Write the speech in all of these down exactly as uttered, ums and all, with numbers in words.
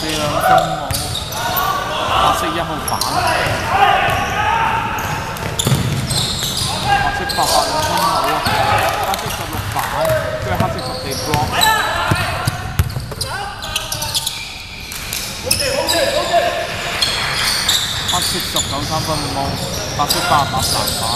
四兩中冇，白色一號板，白色八八兩中冇啊，黑色十六板，跟住黑色十四 block。黑色十九三分冇，白色八八三板。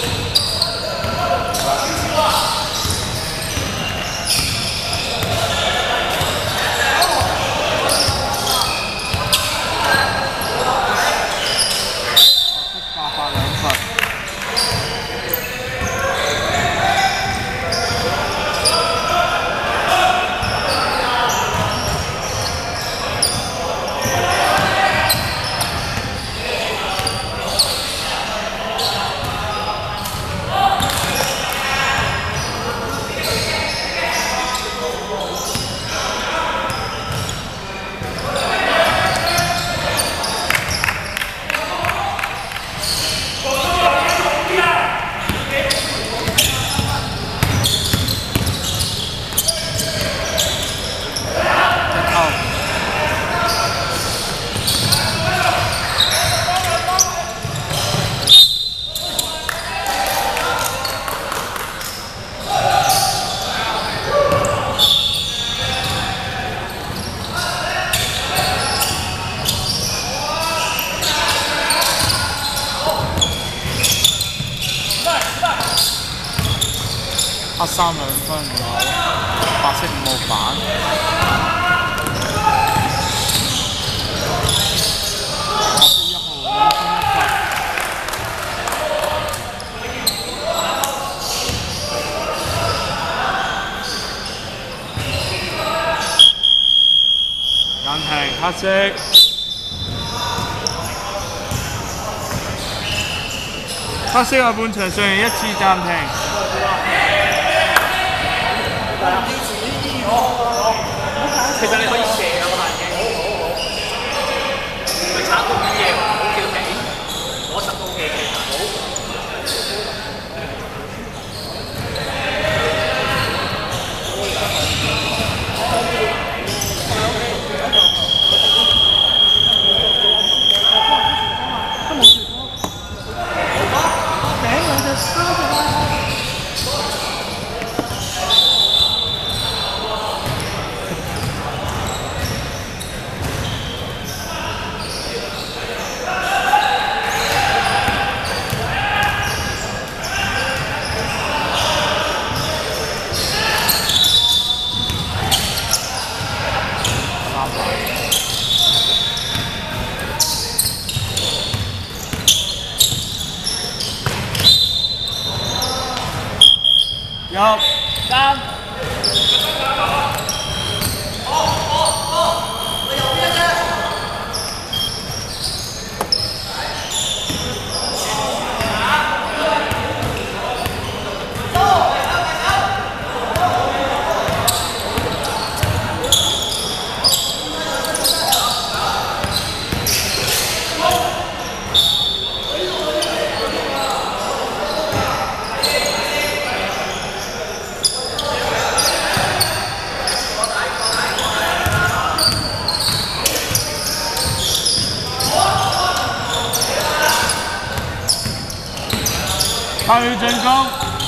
黑三兩分唔好，白色五號板。白色一號兩分一分。暫停，黑色。黑色下半場上完一次暫停。 其實你可以射啊個眼鏡，咪炒到啲嘢好叫地，攞十公嘅其實好。都冇事。頂兩隻沙嘅啦。 入三。八秒進攻。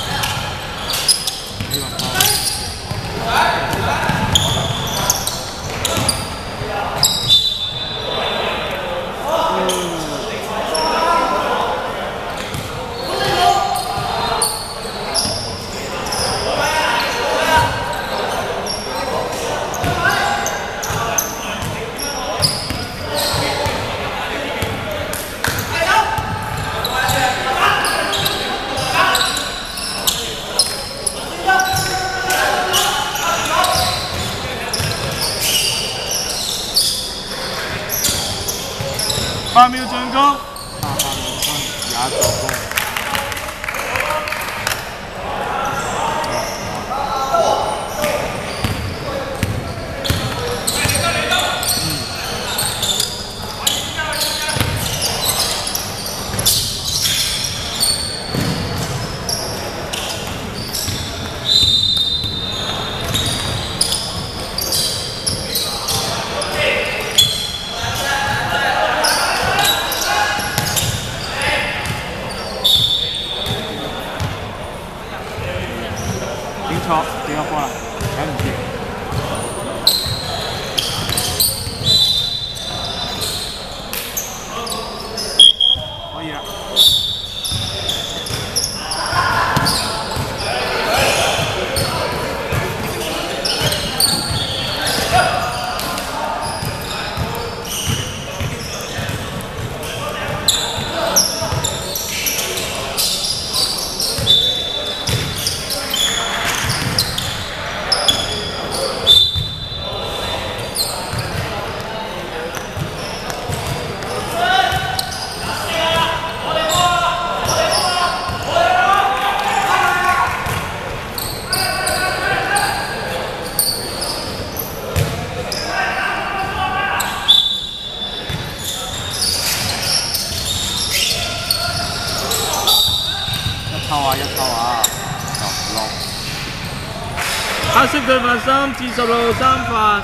八秒進攻，八八兩分，廿一助攻。 錯，幾多波啦？睇唔住。可以啦。抽啊一抽啊，十六。 黑色對罰三至十六三罰。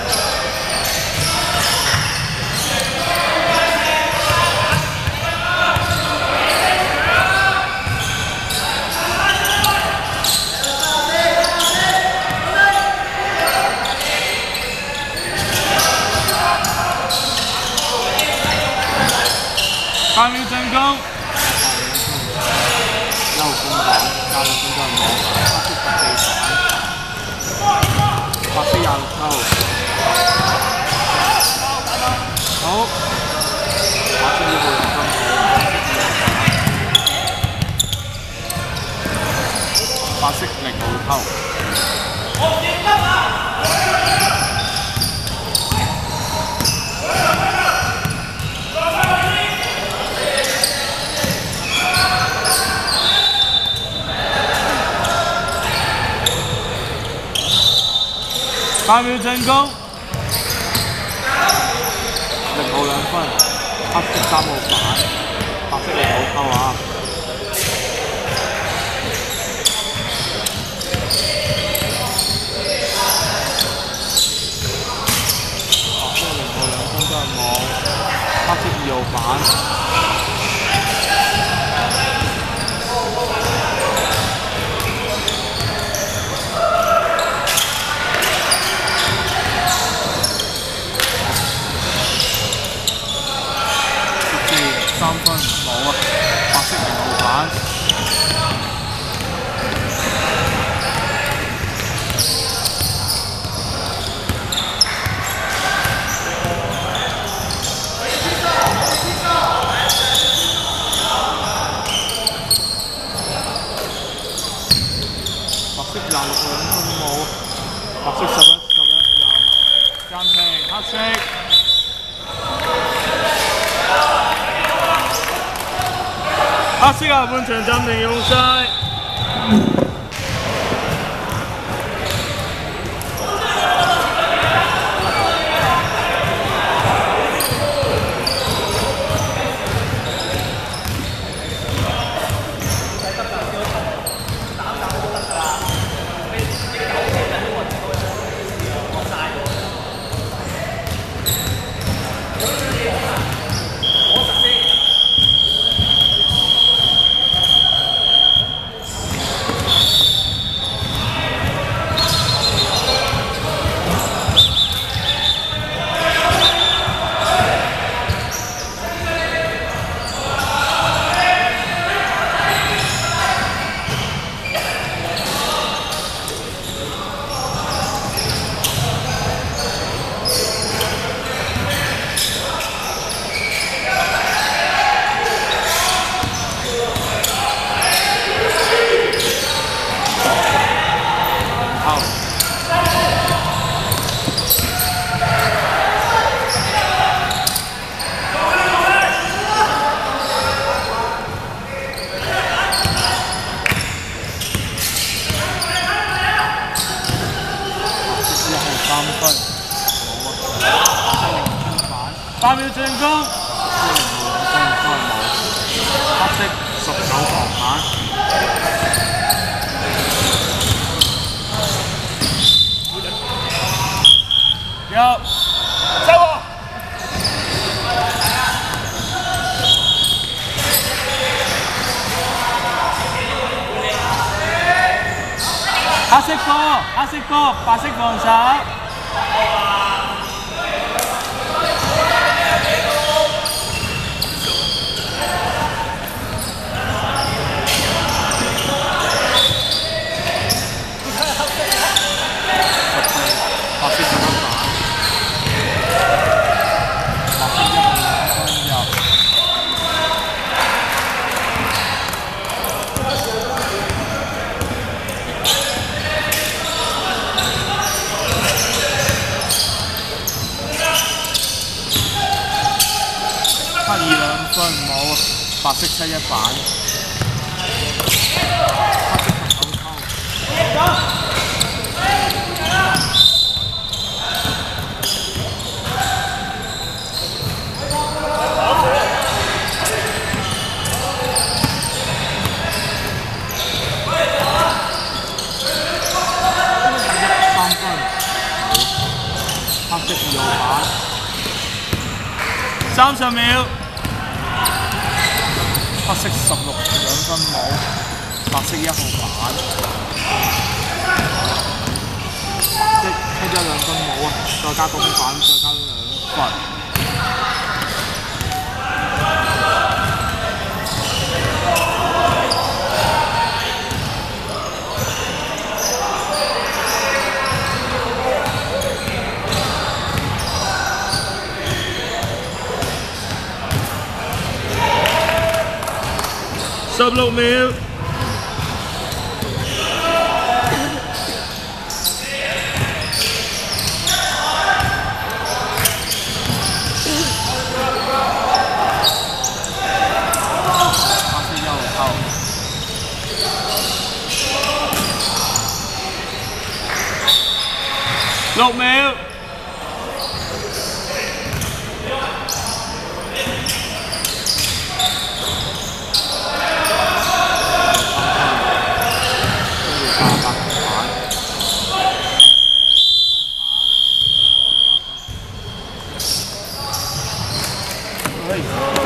八秒進攻。一號攻防，加兩分鐘網，黑色十四反，白色廿六抽。好，白色呢部兩分好，白色零號抽。八秒進攻，零號兩分，黑色三號反，白色零號抽啊！白色零號兩分都係冇，黑色二號反。三分冇啊，白色零號反。白色廿六兩分冇，白色十一十一廿，暫停黑色。黑色下半場暫停用晒。三分冇啊，八秒進攻，零號兩分都係冇，黑色十九防反，入收喎。 黑色波，黑色波，白色防守。 白色咁樣打，白色一號兩分入。黑二兩分冇，白色七一板，黑色朋友偷。三分，黑色二號板。 三十秒。 黑色十六兩分冇，白色一號板。即黑一兩分冇啊，再加公板，再加兩分。 十六秒。六秒。 可以。